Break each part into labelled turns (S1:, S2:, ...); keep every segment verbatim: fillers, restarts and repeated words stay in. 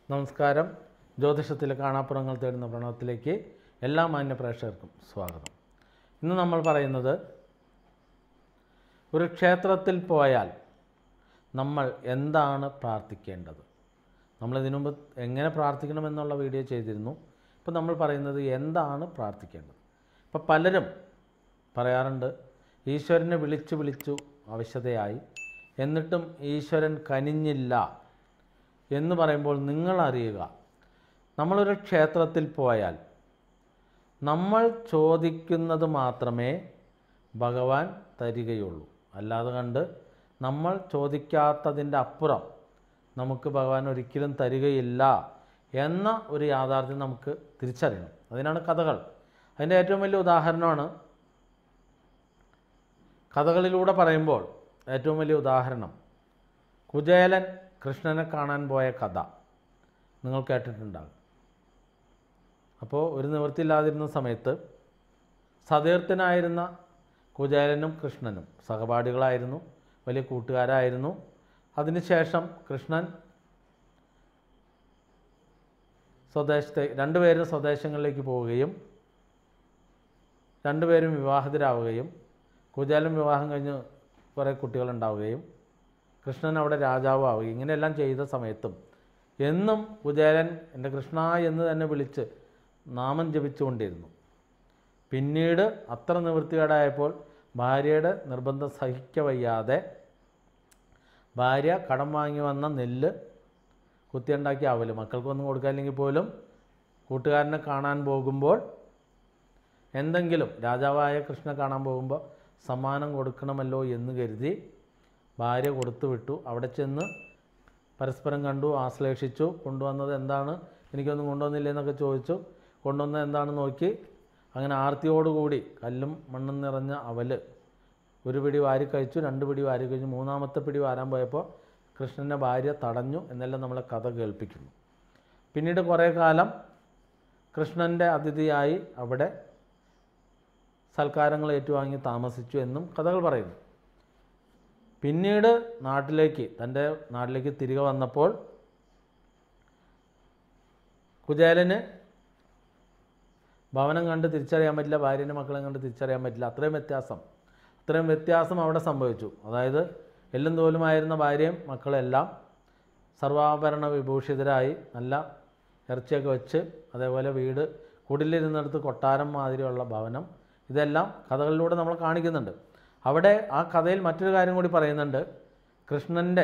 S1: നമസ്കാരം. ജ്യോതിഷത്തിലെ കാണാപ്പുറങ്ങൾ തേടുന്ന പ്രണവത്തിലേക്ക് എല്ലാ മാന്യ പ്രേക്ഷകർക്കും സ്വാഗതം. ഇന്ന് നമ്മൾ പറയുന്നത് ഒരു ക്ഷേത്രത്തിൽ പോയാൽ നമ്മൾ എന്താണ് പ്രാർത്ഥിക്കേണ്ടത്. നമ്മൾ ഇതിനു മുമ്പ് എങ്ങനെ പ്രാർത്ഥിക്കണമെന്നുള്ള വീഡിയോ ചെയ്തിരുന്നു. ഇപ്പോൾ നമ്മൾ പറയുന്നത് എന്താണ് പ്രാർത്ഥിക്കേണ്ടത്. ഇപ്പോൾ പലരും പറയാറുണ്ട്, ഈശ്വരനെ വിളിച്ചു വിളിച്ചു അവശതയായി, എന്നിട്ടും ഈശ്വരൻ കനിഞ്ഞില്ല എന്ന് പറയുമ്പോൾ നിങ്ങളറിയുക, നമ്മളൊരു ക്ഷേത്രത്തിൽ പോയാൽ നമ്മൾ ചോദിക്കുന്നത് മാത്രമേ ഭഗവാൻ തരികയുള്ളൂ. അല്ലാതെ കണ്ട് നമ്മൾ ചോദിക്കാത്തതിൻ്റെ അപ്പുറം നമുക്ക് ഭഗവാൻ ഒരിക്കലും തരികയില്ല എന്ന ഒരു യാഥാർത്ഥ്യം നമുക്ക് തിരിച്ചറിയണം. അതിനാണ് കഥകൾ. അതിൻ്റെ ഏറ്റവും വലിയ ഉദാഹരണമാണ് കഥകളിലൂടെ പറയുമ്പോൾ ഏറ്റവും വലിയ ഉദാഹരണം കുചേലൻ കൃഷ്ണനെ കാണാൻ പോയ കഥ നിങ്ങൾ കേട്ടിട്ടുണ്ടാകും. അപ്പോൾ ഒരു നിവൃത്തിയില്ലാതിരുന്ന സമയത്ത് സതീർത്ഥനായിരുന്ന കുചേലനും കൃഷ്ണനും സഹപാഠികളായിരുന്നു, വലിയ കൂട്ടുകാരായിരുന്നു. അതിനുശേഷം കൃഷ്ണൻ സ്വദേശത്തെ രണ്ടുപേരും സ്വദേശങ്ങളിലേക്ക് പോവുകയും രണ്ടുപേരും വിവാഹിതരാവുകയും കുചേലൻ വിവാഹം കഴിഞ്ഞ് കുറേ കുട്ടികളുണ്ടാവുകയും കൃഷ്ണൻ അവിടെ രാജാവാവുകയും ഇങ്ങനെയെല്ലാം ചെയ്ത സമയത്തും എന്നും കുചേലൻ എൻ്റെ കൃഷ്ണ എന്ന് തന്നെ വിളിച്ച് നാമം ജപിച്ചുകൊണ്ടിരുന്നു. പിന്നീട് അത്ര നിവൃത്തികേടായപ്പോൾ ഭാര്യയുടെ നിർബന്ധം സഹിക്കവയ്യാതെ ഭാര്യ കടം വാങ്ങി വന്ന നെല്ല് കുത്തിയുണ്ടാക്കി അവല് മക്കൾക്കൊന്നും കൊടുക്കാനില്ലെങ്കിൽ പോലും കൂട്ടുകാരനെ കാണാൻ പോകുമ്പോൾ എന്തെങ്കിലും രാജാവായ കൃഷ്ണനെ കാണാൻ പോകുമ്പോൾ സമ്മാനം കൊടുക്കണമല്ലോ എന്ന് കരുതി ഭാര്യ കൊടുത്തു വിട്ടു. അവിടെ ചെന്ന് പരസ്പരം കണ്ടു, ആശ്ലേഷിച്ചു. കൊണ്ടുവന്നത് എന്താണ്, എനിക്കൊന്നും കൊണ്ടുവന്നില്ല എന്നൊക്കെ ചോദിച്ചു. കൊണ്ടുവന്നത് എന്താണെന്ന് നോക്കി അങ്ങനെ ആർത്തിയോടുകൂടി കല്ലും മണ്ണും നിറഞ്ഞ അവല് ഒരു പിടി വാരി കഴിച്ചു, രണ്ട് പിടി വാരി കഴിച്ചു. മൂന്നാമത്തെ പിടി വാരാൻ പോയപ്പോൾ കൃഷ്ണൻ്റെ ഭാര്യ തടഞ്ഞു എന്നെല്ലാം നമ്മളെ കഥ കേൾപ്പിക്കുന്നു. പിന്നീട് കുറേ കാലം കൃഷ്ണൻ്റെ അതിഥിയായി അവിടെ സൽക്കാരങ്ങൾ ഏറ്റുവാങ്ങി താമസിച്ചു എന്നും കഥകൾ പറയുന്നു. പിന്നീട് നാട്ടിലേക്ക് തൻ്റെ നാട്ടിലേക്ക് തിരികെ വന്നപ്പോൾ കുചേലന് ഭവനം കണ്ട് തിരിച്ചറിയാൻ പറ്റില്ല, ഭാര്യൻ്റെ മക്കളെ കണ്ട് തിരിച്ചറിയാൻ പറ്റില്ല. അത്രയും വ്യത്യാസം അത്രയും വ്യത്യാസം അവിടെ സംഭവിച്ചു. അതായത് എല്ലും തോലുമായിരുന്ന ഭാര്യയും മക്കളെല്ലാം സർവാഭരണ വിഭൂഷിതരായി നല്ല ഇറച്ചിയൊക്കെ വെച്ച്, അതേപോലെ വീട് കുടിലിരുന്നിടത്ത് കൊട്ടാരം മാതിരിയുള്ള ഭവനം, ഇതെല്ലാം കഥകളിലൂടെ നമ്മൾ കാണിക്കുന്നുണ്ട്. അവിടെ ആ കഥയിൽ മറ്റൊരു കാര്യം കൂടി പറയുന്നുണ്ട്. കൃഷ്ണൻ്റെ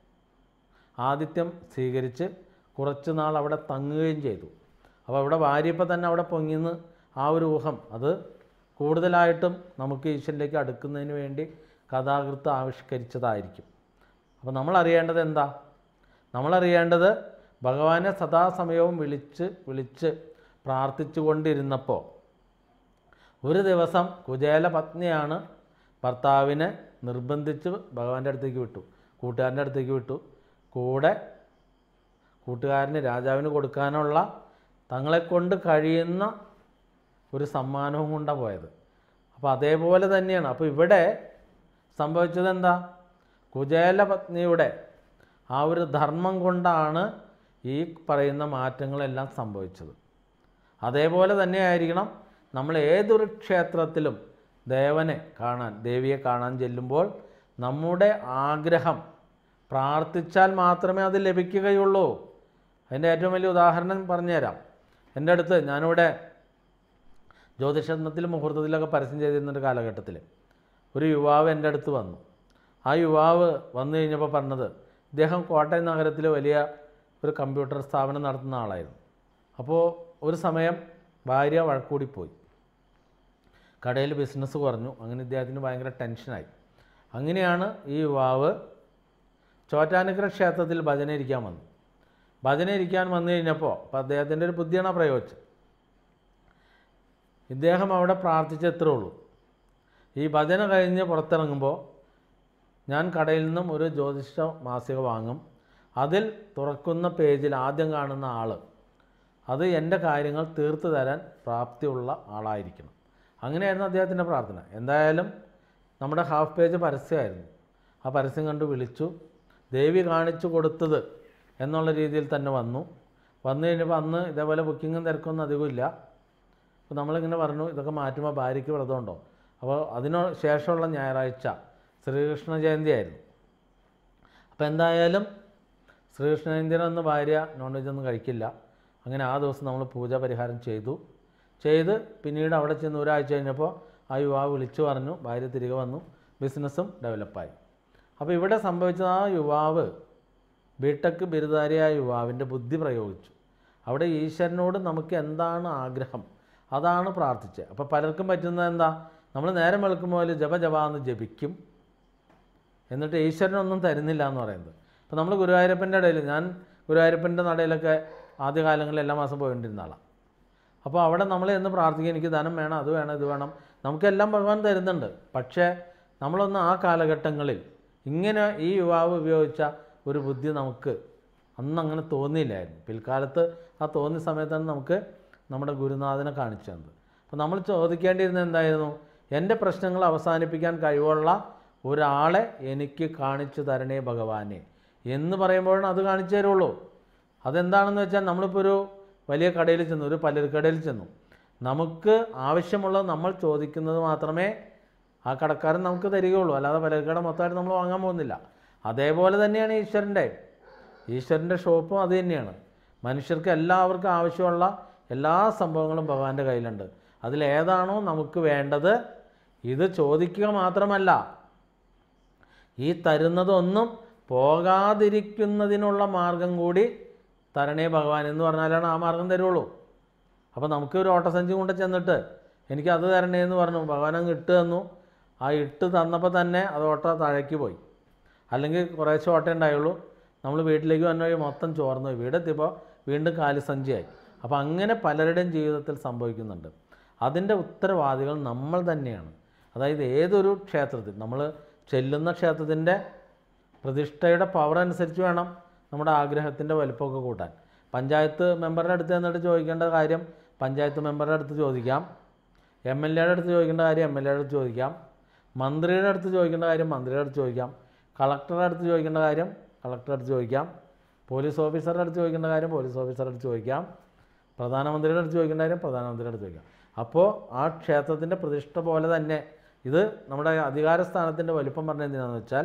S1: ആതിഥ്യം സ്വീകരിച്ച് കുറച്ച് നാൾ അവിടെ തങ്ങുകയും ചെയ്തു. അപ്പോൾ അവിടെ ഭാര്യയപ്പോൾ തന്നെ അവിടെ പൊങ്ങിന്ന് ആ ഒരു ഊഹം അത് കൂടുതലായിട്ടും നമുക്ക് ഈശ്വരനിലേക്ക് അടുക്കുന്നതിന് വേണ്ടി കഥാകൃത്ത് ആവിഷ്കരിച്ചതായിരിക്കും. അപ്പോൾ നമ്മളറിയേണ്ടത് എന്താ? നമ്മളറിയേണ്ടത് ഭഗവാനെ സദാസമയവും വിളിച്ച് വിളിച്ച് പ്രാർത്ഥിച്ചു കൊണ്ടിരുന്നപ്പോൾ ഒരു ദിവസം കുചേല പത്നിയാണ് ഭർത്താവിനെ നിർബന്ധിച്ച് ഭഗവാന്റെ അടുത്തേക്ക് വിട്ടു, കൂട്ടുകാരൻ്റെ അടുത്തേക്ക് വിട്ടു. കൂടെ കൂട്ടുകാരന് രാജാവിന് കൊടുക്കാനുള്ള തങ്ങളെക്കൊണ്ട് കഴിയുന്ന ഒരു സമ്മാനവും കൊണ്ടാണ് പോയത്. അപ്പോൾ അതേപോലെ തന്നെയാണ്. അപ്പോൾ ഇവിടെ സംഭവിച്ചത് എന്താ? കുചേല പത്നിയുടെ ആ ഒരു ധർമ്മം കൊണ്ടാണ് ഈ പറയുന്ന മാറ്റങ്ങളെല്ലാം സംഭവിച്ചത്. അതേപോലെ തന്നെയായിരിക്കണം നമ്മൾ ഏതൊരു ക്ഷേത്രത്തിലും ദേവനെ കാണാൻ ദേവിയെ കാണാൻ ചെല്ലുമ്പോൾ നമ്മുടെ ആഗ്രഹം പ്രാർത്ഥിച്ചാൽ മാത്രമേ അത് ലഭിക്കുകയുള്ളൂ. അതിൻ്റെ ഏറ്റവും വലിയ ഉദാഹരണം പറഞ്ഞുതരാം. എൻ്റെ അടുത്ത് ഞാനിവിടെ ജ്യോതിഷത്തിലും മുഹൂർത്തത്തിലൊക്കെ പരസ്യം ചെയ്തിരുന്നൊരു കാലഘട്ടത്തിൽ ഒരു യുവാവ് എൻ്റെ അടുത്ത് വന്നു. ആ യുവാവ് വന്നു കഴിഞ്ഞപ്പോൾ പറഞ്ഞത് ഇദ്ദേഹം കോട്ടയം നഗരത്തിൽ വലിയ ഒരു കമ്പ്യൂട്ടർ സ്ഥാപനം നടത്തുന്ന ആളായിരുന്നു. അപ്പോൾ ഒരു സമയം ഭാര്യ വഴക്കൂടിപ്പോയി, കടയിൽ ബിസിനസ് കുറഞ്ഞു. അങ്ങനെ ഇദ്ദേഹത്തിന് ഭയങ്കര ടെൻഷനായി. അങ്ങനെയാണ് ഈ യുവാവ് ചോറ്റാനിക്കര ക്ഷേത്രത്തിൽ ഭജന ഇരിക്കാൻ വന്നു. ഭജന ഇരിക്കാൻ വന്നു കഴിഞ്ഞപ്പോൾ അപ്പോൾ അദ്ദേഹത്തിൻ്റെ ഒരു ബുദ്ധിയാണ് പ്രയോഗിച്ചത്. ഇദ്ദേഹം അവിടെ പ്രാർത്ഥിച്ചത്രേ ഉള്ളൂ. ഈ ഭജന കഴിഞ്ഞ് പുറത്തിറങ്ങുമ്പോൾ ഞാൻ കടയിൽ നിന്നും ഒരു ജ്യോതിഷ മാസിക വാങ്ങും. അതിൽ തുറക്കുന്ന പേജിൽ ആദ്യം കാണുന്ന ആൾ അത് എൻ്റെ കാര്യങ്ങൾ തീർത്തു തരാൻ പ്രാപ്തിയുള്ള ആളായിരിക്കണം. അങ്ങനെയായിരുന്നു അദ്ദേഹത്തിൻ്റെ പ്രാർത്ഥന. എന്തായാലും നമ്മുടെ ഹാഫ് പേജ് പരസ്യമായിരുന്നു. ആ പരസ്യം കണ്ട് വിളിച്ചു. ദേവി കാണിച്ചു കൊടുത്തത് എന്നുള്ള രീതിയിൽ തന്നെ വന്നു. വന്നു കഴിഞ്ഞപ്പോൾ അന്ന് ഇതേപോലെ ബുക്കിങ്ങും തിരക്കൊന്നും അധികമില്ല. അപ്പോൾ നമ്മളിങ്ങനെ പറഞ്ഞു ഇതൊക്കെ മാറ്റുമ്പോൾ ഭാര്യയ്ക്ക് വ്രതമുണ്ടോ. അപ്പോൾ അതിന് ശേഷമുള്ള ഞായറാഴ്ച ശ്രീകൃഷ്ണ ജയന്തി ആയിരുന്നു. അപ്പോൾ എന്തായാലും ശ്രീകൃഷ്ണ ജയന്തിയിലൊന്നും ഭാര്യ നോൺ വെജ് ഒന്നും കഴിക്കില്ല. അങ്ങനെ ആ ദിവസം നമ്മൾ പൂജ പരിഹാരം ചെയ്തു. ചെയ്ത് പിന്നീട് അവിടെ ചെന്ന് ഒരാഴ്ച കഴിഞ്ഞപ്പോൾ ആ യുവാവ് വിളിച്ചു പറഞ്ഞു, ഭാര്യ തിരികെ വന്നു, ബിസിനസ്സും ഡെവലപ്പായി. അപ്പോൾ ഇവിടെ സംഭവിച്ചത് ആ യുവാവ് ബിടെക് ബിരുദധാരിയായ യുവാവിൻ്റെ ബുദ്ധി പ്രയോഗിച്ചു. അവിടെ ഈശ്വരനോട് നമുക്ക് എന്താണ് ആഗ്രഹം അതാണ് പ്രാർത്ഥിച്ചത്. അപ്പോൾ പലർക്കും പറ്റുന്നത് എന്താ, നമ്മൾ നേരം വെളുക്കുമ്പോൾ ജപ ജപാന്ന് ജപിക്കും, എന്നിട്ട് ഈശ്വരനൊന്നും തരുന്നില്ല എന്ന് പറയുന്നത്. ഇപ്പോൾ നമ്മൾ ഗുരുവായൂരപ്പൻ്റെ ഇടയിൽ, ഞാൻ ഗുരുവായൂരപ്പൻ്റെ നടയിലൊക്കെ ആദ്യകാലങ്ങളിൽ എല്ലാ മാസം പോയിക്കൊണ്ടിരുന്ന ആളാണ്. അപ്പോൾ അവിടെ നമ്മൾ എന്ന് പ്രാർത്ഥിക്കുക, എനിക്ക് ധനം വേണം, അത് വേണം, ഇത് വേണം, നമുക്കെല്ലാം ഭഗവാൻ തരുന്നുണ്ട്. പക്ഷേ നമ്മളൊന്ന് ആ കാലഘട്ടങ്ങളിൽ ഇങ്ങനെ ഈ യുവാവ് ഉപയോഗിച്ച ഒരു ബുദ്ധി നമുക്ക് അന്ന് അങ്ങനെ തോന്നിയില്ലായിരുന്നു. പിൽക്കാലത്ത് ആ തോന്നിയ സമയത്താണ് നമുക്ക് നമ്മുടെ ഗുരുനാഥനെ കാണിച്ചു തന്നത്. അപ്പോൾ നമ്മൾ ചോദിക്കേണ്ടിയിരുന്നത് എന്തായിരുന്നു, എൻ്റെ പ്രശ്നങ്ങൾ അവസാനിപ്പിക്കാൻ കഴിവുള്ള ഒരാളെ എനിക്ക് കാണിച്ചു തരണേ ഭഗവാനെ എന്ന് പറയുമ്പോഴാണ് അത് കാണിച്ചു തരുള്ളൂ. അതെന്താണെന്ന് വെച്ചാൽ നമ്മളിപ്പോൾ ഒരു വലിയ കടയിൽ ചെന്നു, ഒരു പലചരക്കടയിൽ ചെന്നു, നമുക്ക് ആവശ്യമുള്ളത് നമ്മൾ ചോദിക്കുന്നത് മാത്രമേ ആ കടക്കാരൻ നമുക്ക് തരികയുള്ളൂ. അല്ലാതെ പലചരക്കട മൊത്തമായിട്ട് നമ്മൾ വാങ്ങാൻ പോകുന്നില്ല. അതേപോലെ തന്നെയാണ് ഈശ്വരൻ്റെ ഈശ്വരൻ്റെ ഷോപ്പും അത് തന്നെയാണ്. മനുഷ്യർക്ക് എല്ലാവർക്കും ആവശ്യമുള്ള എല്ലാ സംഭവങ്ങളും ഭഗവാന്റെ കയ്യിലുണ്ട്. അതിലേതാണോ നമുക്ക് വേണ്ടത്, ഇത് ചോദിക്കുക മാത്രമല്ല, ഈ തരുന്നതൊന്നും പോകാതിരിക്കുന്നതിനുള്ള മാർഗം കൂടി തരണേ ഭഗവാൻ എന്ന് പറഞ്ഞാലാണ് ആ മാർഗം തരുള്ളൂ. അപ്പോൾ നമുക്ക് ഒരു ഓട്ടസഞ്ചി കൊണ്ട് ചെന്നിട്ട് എനിക്ക് അത് തരണേ എന്ന് പറഞ്ഞു, ഭഗവാൻ അങ്ങ് ഇട്ട് തന്നു. ആ ഇട്ട് തന്നപ്പോൾ തന്നെ അത് ഓട്ട താഴേക്ക് പോയി. അല്ലെങ്കിൽ കുറേശ്ശെ ഓട്ടേ ഉണ്ടായുള്ളൂ. നമ്മൾ വീട്ടിലേക്ക് വന്ന വഴി മൊത്തം ചോർന്നു പോയി. വീടെത്തിയപ്പോൾ വീണ്ടും കാലിസഞ്ചിയായി. അപ്പോൾ അങ്ങനെ പലരുടെയും ജീവിതത്തിൽ സംഭവിക്കുന്നുണ്ട്. അതിൻ്റെ ഉത്തരവാദികൾ നമ്മൾ തന്നെയാണ്. അതായത് ഏതൊരു ക്ഷേത്രത്തിൽ നമ്മൾ ചെല്ലുന്ന ക്ഷേത്രത്തിൻ്റെ പ്രതിഷ്ഠയുടെ പവർ അനുസരിച്ച് വേണം നമ്മുടെ ആഗ്രഹത്തിൻ്റെ വലിപ്പമൊക്കെ കൂട്ടാൻ. പഞ്ചായത്ത് മെമ്പറുടെ അടുത്ത് എന്നിട്ട് ചോദിക്കേണ്ട കാര്യം പഞ്ചായത്ത് മെമ്പറുടെ അടുത്ത് ചോദിക്കാം, എം എൽ എയുടെ അടുത്ത് ചോദിക്കേണ്ട കാര്യം എം എൽ എയുടെ അടുത്ത് ചോദിക്കാം, മന്ത്രിയുടെ അടുത്ത് ചോദിക്കേണ്ട കാര്യം മന്ത്രിയുടെ അടുത്ത് ചോദിക്കാം, കളക്ടറുടെ അടുത്ത് ചോദിക്കേണ്ട കാര്യം കളക്ടറുടെ അടുത്ത് ചോദിക്കാം, പോലീസ് ഓഫീസറുടെ അടുത്ത് ചോദിക്കേണ്ട കാര്യം പോലീസ് ഓഫീസറുടെ അടുത്ത് ചോദിക്കാം, പ്രധാനമന്ത്രിയുടെ അടുത്ത് ചോദിക്കേണ്ട കാര്യം പ്രധാനമന്ത്രിയുടെ അടുത്ത് ചോദിക്കാം. അപ്പോൾ ആ ക്ഷേത്രത്തിൻ്റെ പ്രതിഷ്ഠ പോലെ തന്നെ ഇത് നമ്മുടെ അധികാര സ്ഥാനത്തിൻ്റെ വലിപ്പം പറഞ്ഞ എന്തിനാണെന്ന് വെച്ചാൽ,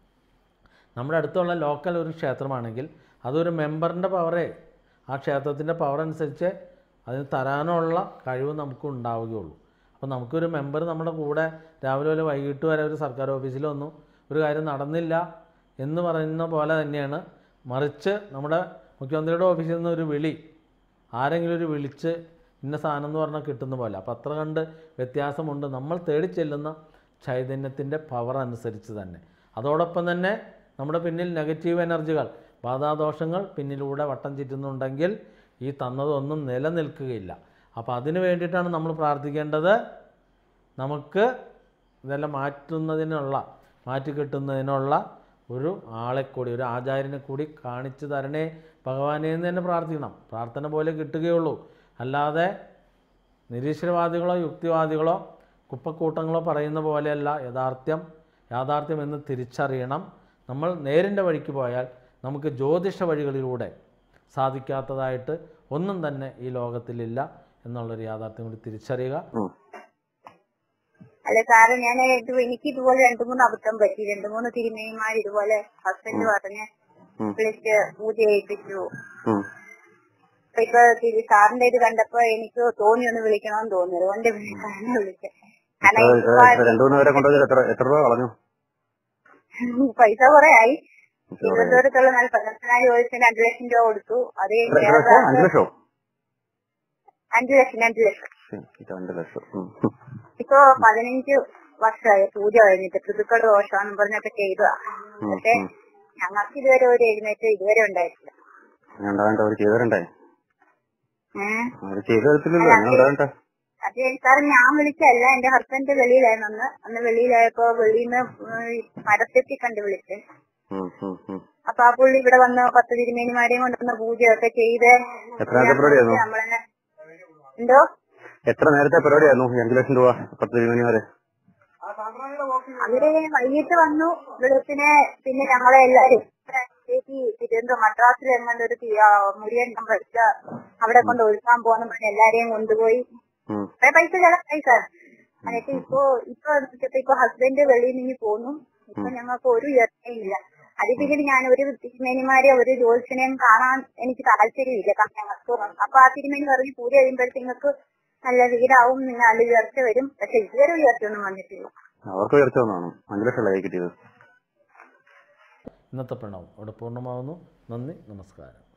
S1: നമ്മുടെ അടുത്തുള്ള ലോക്കൽ ഒരു ക്ഷേത്രമാണെങ്കിൽ അതൊരു മെമ്പറിൻ്റെ പവറേ ആ ക്ഷേത്രത്തിൻ്റെ പവർ അനുസരിച്ച് അതിന് തരാനുള്ള കഴിവ് നമുക്ക് ഉണ്ടാവുകയുള്ളൂ. അപ്പോൾ നമുക്കൊരു മെമ്പർ നമ്മുടെ കൂടെ രാവിലെ വരെ വൈകിട്ട് വരെ ഒരു സർക്കാർ ഓഫീസിൽ വന്നു ഒരു കാര്യം നടന്നില്ല എന്ന് പറയുന്ന പോലെ തന്നെയാണ്. മറിച്ച് നമ്മുടെ മുഖ്യമന്ത്രിയുടെ ഓഫീസിൽ നിന്ന് ഒരു വിളി, ആരെങ്കിലും ഒരു വിളിച്ച് ഇന്ന സാധനം എന്ന് പറഞ്ഞാൽ കിട്ടുന്ന പോലെ. അപ്പോൾ അത്ര കണ്ട് വ്യത്യാസമുണ്ട് നമ്മൾ തേടി ചെല്ലുന്ന ചൈതന്യത്തിൻ്റെ പവർ അനുസരിച്ച് തന്നെ. അതോടൊപ്പം തന്നെ നമ്മുടെ പിന്നിൽ നെഗറ്റീവ് എനർജികൾ, ബാധാദോഷങ്ങൾ പിന്നിലൂടെ വട്ടം ചുറ്റുന്നുണ്ടെങ്കിൽ ഈ തന്നതൊന്നും നിലനിൽക്കുകയില്ല. അപ്പോൾ അതിന് വേണ്ടിയിട്ടാണ് നമ്മൾ പ്രാർത്ഥിക്കേണ്ടത്. നമുക്ക് ഇതെല്ലാം മാറ്റുന്നതിനുള്ള മാറ്റി കിട്ടുന്നതിനുള്ള ഒരു ആളെ കൂടി, ഒരു ആചാര്യനെ കൂടി കാണിച്ചു തരണേ ഭഗവാനെ എന്ന് തന്നെ പ്രാർത്ഥിക്കണം. പ്രാർത്ഥന പോലെ കിട്ടുകയുള്ളൂ. അല്ലാതെ നിരീശ്വരവാദികളോ യുക്തിവാദികളോ കുപ്പക്കൂട്ടങ്ങളോ പറയുന്ന പോലെയല്ല യാഥാർത്ഥ്യം. യാഥാർത്ഥ്യം എന്ന് തിരിച്ചറിയണം. നമ്മൾ നേരിൻ്റെ വഴിക്ക് പോയാൽ നമുക്ക് ജ്യോതിഷ വഴികളിലൂടെ സാധിക്കാത്തതായിട്ട് ഒന്നും തന്നെ ഈ ലോകത്തിലില്ല എന്നുള്ളൊരു യാഥാർത്ഥ്യം കൂടി തിരിച്ചറിയുക.
S2: അല്ല സാറ്, ഞാൻ എനിക്ക് ഇതുപോലെ രണ്ടു മൂന്ന് അബദ്ധം പറ്റി. രണ്ടു മൂന്ന് തിരുമേനിമാർ ഇതുപോലെ ഹസ്ബൻഡ് പറഞ്ഞ് വിളിച്ച് പൂജ ചെയ്യിപ്പിച്ചു. ഇപ്പൊ സാറിന്റെ ഇത് കണ്ടപ്പോ എനിക്ക് തോന്നി ഒന്ന് വിളിക്കണമെന്ന് തോന്നി, അതുകൊണ്ട് വിളിച്ചത്. പൈസ കുറെ ആയി. തിരുവനന്തപുരത്തുള്ള നല്ല പതിനെട്ടായിരം ചോദിച്ചാൽ അഞ്ചു ലക്ഷം രൂപ കൊടുത്തു. അത് അഞ്ചു ലക്ഷം അഞ്ചു ലക്ഷം ഇപ്പൊ പതിനഞ്ച് വർഷമായി പൂജ കഴിഞ്ഞിട്ട്. പുതുക്കൾ ദോഷമാണെന്ന് പറഞ്ഞൊക്കെ ചെയ്തതാ. പക്ഷെ ഞങ്ങൾക്ക് ഇതുവരെ ഒരു എഴുന്നേറ്റ് ഇതുവരെ ഉണ്ടായിട്ടില്ല. അത് സാറ് ഞാൻ വിളിച്ചല്ല, എന്റെ ഹസ്ബൻഡ് വെളിയിലായിരുന്നു അന്ന്. അന്ന് വെളിയിലായപ്പോ വെളിയിന്ന് പരസ്യത്തിൽ കണ്ട് വിളിച്ച്. അപ്പൊ ആ പുള്ളി ഇവിടെ വന്ന് പത്ത് തിരുമേനിമാരെയും കൊണ്ടുവന്ന് പൂജയൊക്കെ ചെയ്ത് നമ്മളെന്നെ. എന്തോ
S3: എത്ര നേരത്തെ പരിപാടിയായിരുന്നു? രണ്ടു ലക്ഷം രൂപ പത്ത് തിരുമേനിമാരെ
S2: അവര് വൈകിട്ട് വന്നു വെളുപ്പിന്. പിന്നെ ഞങ്ങളെ എല്ലാരും അപ്പോഴത്തേക്ക് തിരുവനന്തപുരം മദ്രാസിൽ എങ്ങാണ്ട് ഒരു മുരിയൻ വെച്ച അവിടെ കൊണ്ട് ഒഴുക്കാൻ പോകുന്ന പറഞ്ഞ എല്ലാരെയും കൊണ്ടുപോയി കുറെ പൈസ ചെലവായി സാർ. എന്നിട്ട് ഇപ്പൊ ഇപ്പൊ ഇപ്പൊ ഹസ്ബൻഡ് വെളിയിൽ നിന്ന് പോന്നു. ഇപ്പൊ ഞങ്ങൾക്ക് ഒരു ഉയർച്ചയില്ല. അത് പിന്നീട് ഞാൻ ഒരു തിരുമേനിമാരെ ഒരു ജ്യോത്സ്യനെയും കാണാൻ എനിക്ക് താല്പര്യമില്ല. കാരണം ഞങ്ങൾക്ക് അപ്പൊ ആ തിരുമേനി പറഞ്ഞ് പൂജ കഴിയുമ്പോഴത്തേക്ക് നല്ല വീടാവും, നല്ല ഉയർച്ച വരും. പക്ഷെ ഇതുവരെ ഉയർച്ച ഒന്നും വന്നിട്ടില്ല.
S3: അവർക്ക് ഉയർച്ച വന്നാണ് അഞ്ചു ലക്ഷം കിട്ടിയത്.
S1: ഇന്നത്തെ പ്രണവം അവിടെ പൂർണ്ണമാകുന്നു. നന്ദി, നമസ്കാരം.